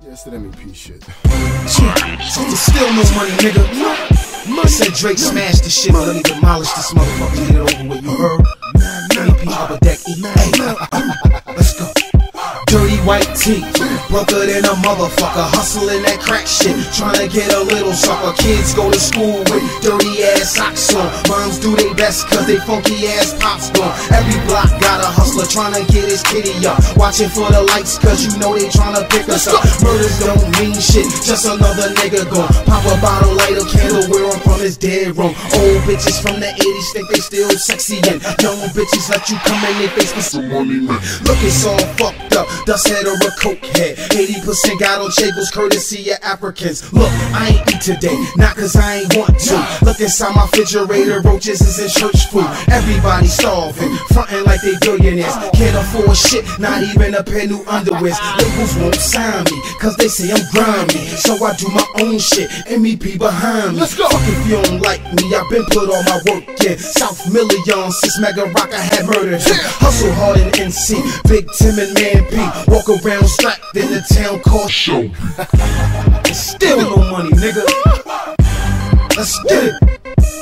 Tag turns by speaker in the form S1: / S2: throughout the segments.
S1: Yeah, it's that MEP shit.
S2: Still no money, nigga. Said Drake smashed the shit, but let me demolish this motherfucker. Get it over with, you heard? MEP Upper Deck E. Hey, let's go. Dirty white tee, broker than a motherfucker, hustling that crack shit, trying to get a little sucker. Kids go to school with dirty ass socks on. Moms do they best cause they funky ass pops gone. Every block got a hustler trying to get his kitty up, watching for the lights cause you know they trying to pick us up. Murders don't mean shit, just another nigga gon' pop a bottle, light a candle, wear him from his dead room. Old bitches from the 80s think they still sexy, and young bitches let you come in their face for some money. Look, it's all fucked up, dust head or a coke head. 80% got on Chagos courtesy of Africans. Look, I ain't eat today, not cause I ain't want to. Look inside my refrigerator, roaches is in church food. Everybody starving, frontin' like they billionaires. Can't afford shit, not even a pair new underwears. Labels won't sign me, cause they say I'm grimy. So I do my own shit, MEP behind me. Let's go. Fuck if you don't like me, I've been put all my work in. South Million, since Mega Rock I had murdered. Hustle hard in NC, Big Tim and Man P. Walk around strapped in the town called show. It's still no money, nigga. Let's get it.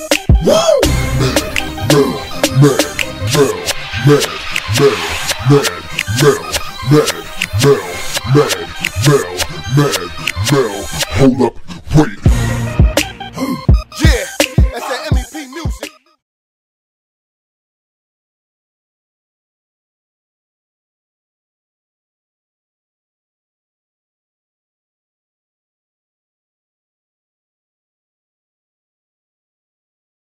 S2: Woo!
S1: Man.